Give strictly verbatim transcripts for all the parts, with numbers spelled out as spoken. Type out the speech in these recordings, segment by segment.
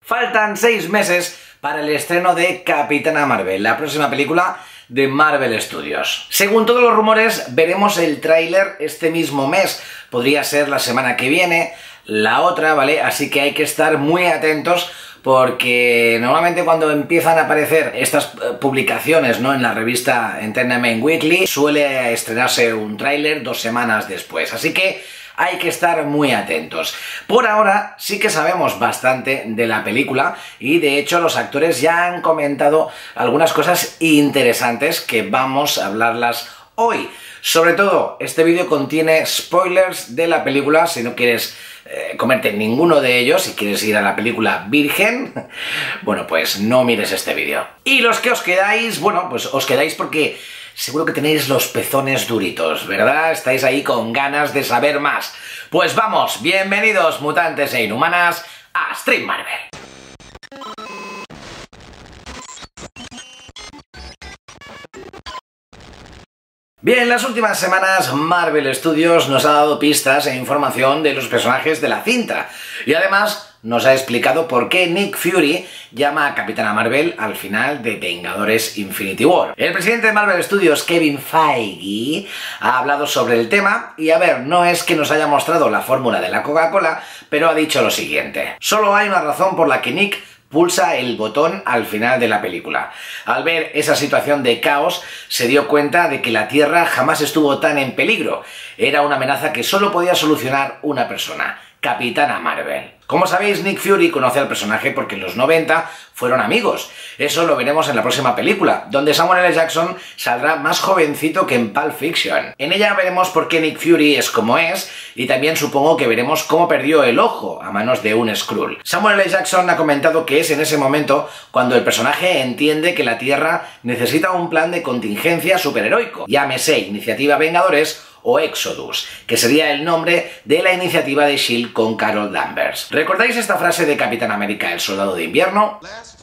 Faltan seis meses para el estreno de Capitana Marvel, la próxima película de Marvel Studios. Según todos los rumores, veremos el tráiler este mismo mes. Podría ser la semana que viene, la otra, ¿vale? Así que hay que estar muy atentos porque normalmente cuando empiezan a aparecer estas publicaciones, ¿no?, en la revista Entertainment Weekly, suele estrenarse un tráiler dos semanas después. Así que hay que estar muy atentos. Por ahora sí que sabemos bastante de la película y de hecho los actores ya han comentado algunas cosas interesantes que vamos a hablarlas hoy. Sobre todo, este vídeo contiene spoilers de la película. Si no quieres eh, comerte ninguno de ellos, si quieres ir a la película virgen, bueno, pues no mires este vídeo. Y los que os quedáis, bueno, pues os quedáis porque seguro que tenéis los pezones duritos, ¿verdad? Estáis ahí con ganas de saber más. Pues vamos, bienvenidos mutantes e inhumanas a Stream Marvel. Bien, las últimas semanas Marvel Studios nos ha dado pistas e información de los personajes de la cinta y además nos ha explicado por qué Nick Fury llama a Capitana Marvel al final de Vengadores Infinity War. El presidente de Marvel Studios, Kevin Feige, ha hablado sobre el tema y a ver, no es que nos haya mostrado la fórmula de la Coca-Cola, pero ha dicho lo siguiente: solo hay una razón por la que Nick pulsa el botón al final de la película. Al ver esa situación de caos, se dio cuenta de que la Tierra jamás estuvo tan en peligro. Era una amenaza que solo podía solucionar una persona: Capitana Marvel. Como sabéis, Nick Fury conoce al personaje porque en los noventa fueron amigos. Eso lo veremos en la próxima película, donde Samuel L. Jackson saldrá más jovencito que en Pulp Fiction. En ella veremos por qué Nick Fury es como es, y también supongo que veremos cómo perdió el ojo a manos de un Skrull. Samuel L. Jackson ha comentado que es en ese momento cuando el personaje entiende que la Tierra necesita un plan de contingencia superheroico, llámese Iniciativa Vengadores o Exodus, que sería el nombre de la iniciativa de S H I E L D con Carol Danvers. ¿Recordáis esta frase de Capitán América, el soldado de invierno?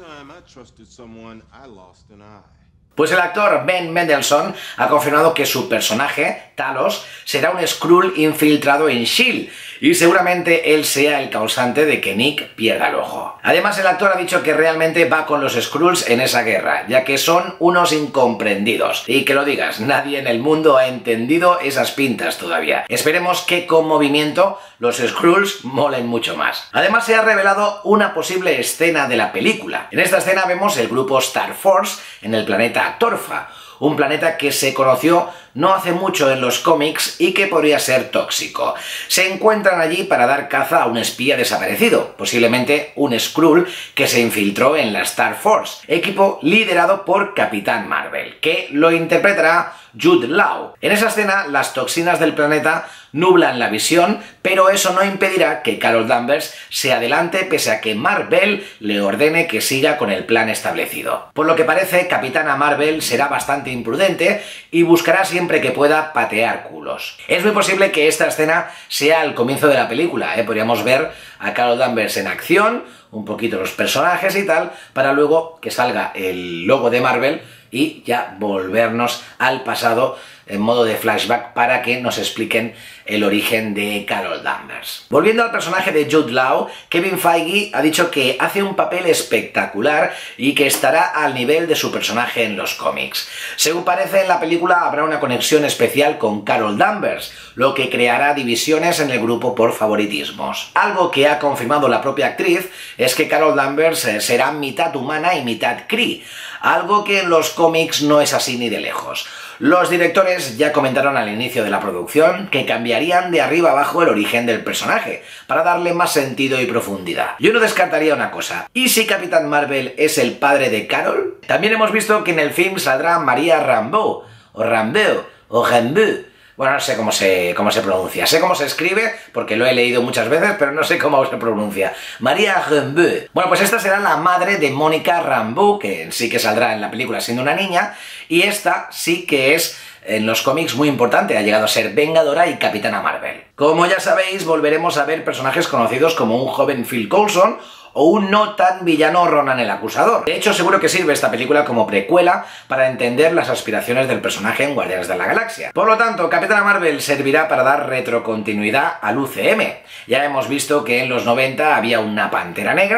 Pues el actor Ben Mendelsohn ha confirmado que su personaje, Talos, será un Skrull infiltrado en S H I E L D y seguramente él sea el causante de que Nick pierda el ojo. Además, el actor ha dicho que realmente va con los Skrulls en esa guerra, ya que son unos incomprendidos. Y que lo digas, nadie en el mundo ha entendido esas pintas todavía. Esperemos que con movimiento los Skrulls molen mucho más. Además, se ha revelado una posible escena de la película. En esta escena vemos el grupo Star Force en el planeta Torfa, un planeta que se conoció no hace mucho en los cómics y que podría ser tóxico. Se encuentran allí para dar caza a un espía desaparecido, posiblemente un Skrull que se infiltró en la Star Force, equipo liderado por Capitán Marvel, que lo interpretará Jude Law. En esa escena, las toxinas del planeta nublan la visión, pero eso no impedirá que Carol Danvers se adelante pese a que Marvel le ordene que siga con el plan establecido. Por lo que parece, Capitana Marvel será bastante imprudente y buscará siempre que pueda patear culos. Es muy posible que esta escena sea el comienzo de la película, ¿eh? Podríamos ver a Carol Danvers en acción, un poquito los personajes y tal, para luego que salga el logo de Marvel y ya volvernos al pasado en modo de flashback para que nos expliquen el origen de Carol Danvers. Volviendo al personaje de Jude Law, Kevin Feige ha dicho que hace un papel espectacular y que estará al nivel de su personaje en los cómics. Según parece, en la película habrá una conexión especial con Carol Danvers, lo que creará divisiones en el grupo por favoritismos. Algo que ha confirmado la propia actriz es que Carol Danvers será mitad humana y mitad Kree, algo que en los cómics no es así ni de lejos. Los directores ya comentaron al inicio de la producción que cambiarían de arriba abajo el origen del personaje, para darle más sentido y profundidad. Yo no descartaría una cosa: ¿y si Capitán Marvel es el padre de Carol? También hemos visto que en el film saldrá María Rambeau, o Rambeau, o Rambeau. Bueno, no sé cómo se, cómo se pronuncia. Sé cómo se escribe, porque lo he leído muchas veces, pero no sé cómo se pronuncia. María Rambeau. Bueno, pues esta será la madre de Mónica Rambeau, que sí que saldrá en la película siendo una niña, y esta sí que es en los cómics muy importante, ha llegado a ser Vengadora y Capitana Marvel. Como ya sabéis, volveremos a ver personajes conocidos como un joven Phil Coulson o un no tan villano Ronan el Acusador. De hecho, seguro que sirve esta película como precuela para entender las aspiraciones del personaje en Guardianes de la Galaxia. Por lo tanto, Capitana Marvel servirá para dar retrocontinuidad al U C M. Ya hemos visto que en los noventa había una Pantera Negra,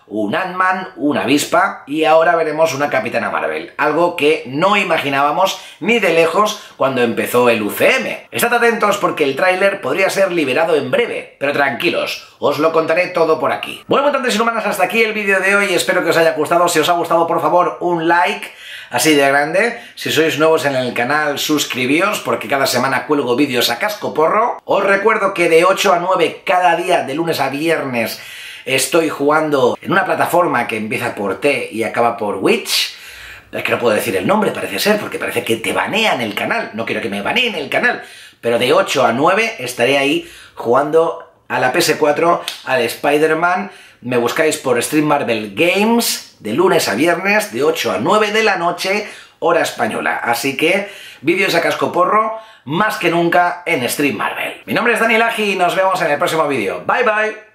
un Ant-Man, una avispa y ahora veremos una Capitana Marvel, algo que no imaginábamos ni de lejos cuando empezó el U C M. Estad atentos porque el tráiler podría ser liberado en breve, pero tranquilos, os lo contaré todo por aquí. Bueno, mutantes inhumanos, hasta aquí el vídeo de hoy, espero que os haya gustado. Si os ha gustado, por favor, un like así de grande. Si sois nuevos en el canal, suscribíos porque cada semana cuelgo vídeos a cascoporro. Os recuerdo que de ocho a nueve cada día, de lunes a viernes, estoy jugando en una plataforma que empieza por T y acaba por Witch. Es que no puedo decir el nombre, parece ser, porque parece que te banean el canal. No quiero que me baneen el canal, pero de ocho a nueve estaré ahí jugando a la P S cuatro, al Spider-Man. Me buscáis por Stream Marvel Games, de lunes a viernes, de ocho a nueve de la noche, hora española. Así que, vídeos a cascoporro, más que nunca en Stream Marvel. Mi nombre es Daniel Agi y nos vemos en el próximo vídeo. Bye bye.